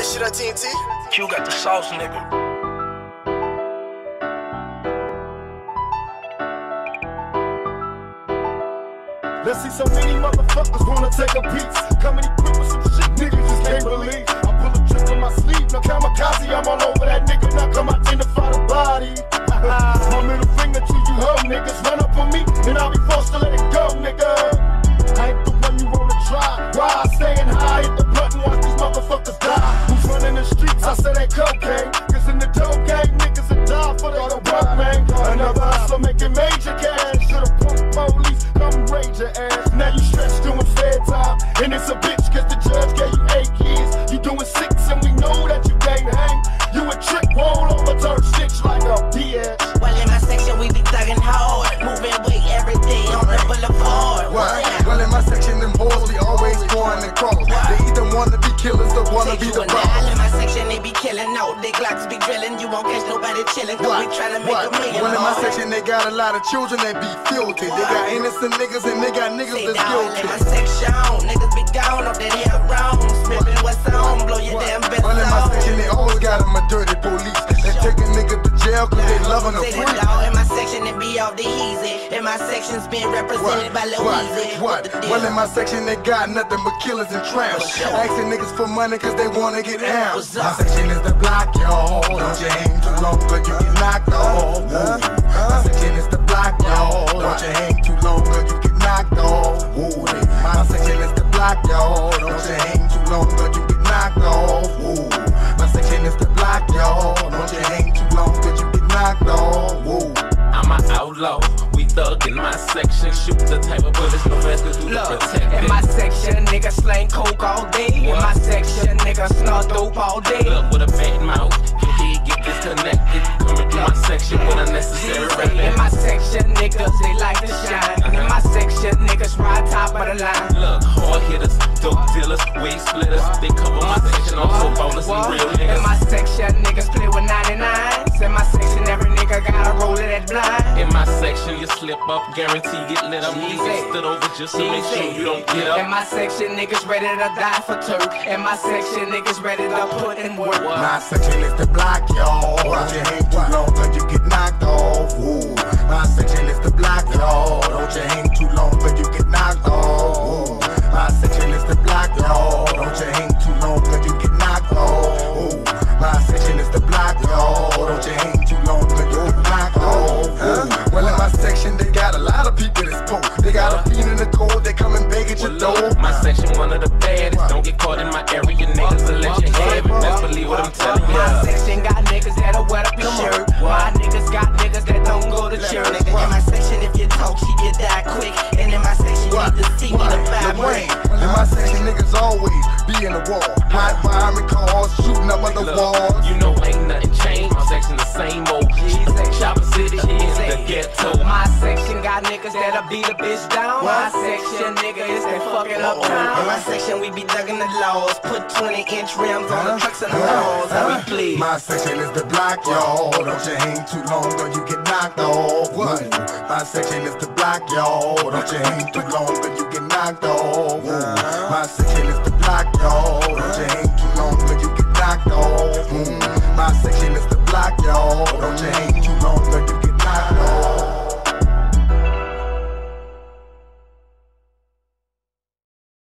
shit at TNT? Q got the sauce, nigga. Let's see so many motherfuckers wanna take a piece. Coming equipped with some shit niggas just can't believe. I pull a trick from my sleeve, now kamikaze, I'm all over that nigga. Now come identify the body. My middle finger to you hoe niggas. Run up on me, and I'll be forced to let it go, nigga. I ain't the one you wanna try. Why? Staying high, hit the button, watch these motherfuckers die. Who's running the streets? I said that cocaine. Cause in the dope game, niggas will die for the work, man. Another hustler making major cash. Should've punked police, come raise your ass. Now you stretched doing fair time. And it's a bitch cause the judge gave you 8 years. You doing 6 and we know that you can't hang. You a trick, roll over, turn stitch like a bitch. Well, in my section we be thugging hard, moving weight every day on the boulevard. Well, in my section them boys we always going across. They either wanna be killers or wanna be the boss. In my section they be killing, no, they Glocks be drilling. You won't catch nobody chilling, cause we tryna make a million. Well, in my section they got a lot of children that be filthy. They got innocent niggas and they got niggas that's guilty. In my section, niggas be gone off that damn round, slipping what's on, blow your damn best. Well, in my section they always got them a dirty police. They take a nigga to jail cause they loving a freak. In my section it be all the easy. In my section's being represented by Louise. Well, in my section they got nothing but killers and tramps. Asking niggas for money cause they wanna get ounce. My section is the block, y'all. Don't you hang too long cause you get knocked off. My section is the block, y'all. Don't you hang too long cause you get knocked off. My section is the block, y'all. Don't you hang too long cause you get knocked off. My section is the block, y'all. Don't you hang too long cause you get knocked off. I'm an outlaw, we thug in my section. Shoot the type of bullets no vest could do to protect it. In my section, nigga slang coke all day. In my section, nigga snort dope all day. Look with a bad mouth, your head get disconnected. Coming through my section with unnecessary rapping. In my section, niggas, they like to shine. In my section, niggas ride top of the line. Look, hard hitters, dope dealers, wave splitters. They cover my section, also bonus and real niggas. In my section, niggas play with 99s. In my section, every nigga gotta roll it at blind. In my section, you slip up, guarantee get lit up. Niggas stood over just to make sure you don't get up. In my section, niggas ready to die for Turk. In my section, niggas ready to put in work. My section is the block, y'all. Don't you hang too long cause you get knocked off. My section is the block, y'all. Don't you hang too long cause you get knocked off. My section is the block, y'all. Don't you hang too long cause you get knocked off. My section is the block, y'all. Don't you hang too long cause you get knocked off. Well, in my section they got a lot of people that's poor. They got a fiend in the cold, they come and beg at your door. My section one of the baddest. Don't get caught in my area, niggas will let you have it. Best believe what I'm telling you. My section got niggas that'll wear up your shirt. My niggas got niggas that don't go to church. In my section, if you talk, she get die quick. And in my section, you need to see me to vibrate. In my section, niggas always be in the wall. Hot firing cars, shooting up on the walls. You know ain't nothing changed. My section the same old. Chopper City is the ghetto. My section got niggas that'll beat a bitch down. My section, nigga, is that fucking up town. In my section, we be thugging the laws. Put 20-inch rims on the trucks and the walls. How we please. My section is the block, y'all. Don't you hang too long or you get knocked off. My section is the block, y'all. Don't you hang too long or you get knocked off. My section